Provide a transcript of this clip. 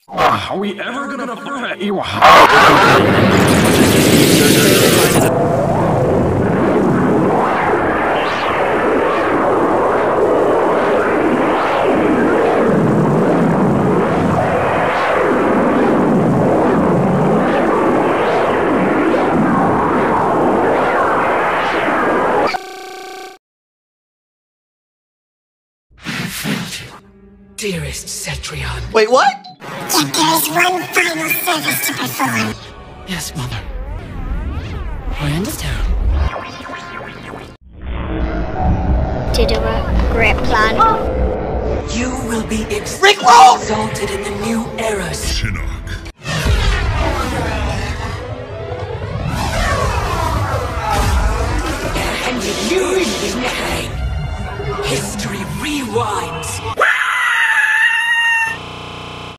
Are we ever gonna prove you? Dearest Cetrion. Wait, what? Yet there is one final service to perform. Yes, Mother. We're in this town. To do a great plan. You will be Rickroll! exalted in the new eras. And you in his name. History rewind.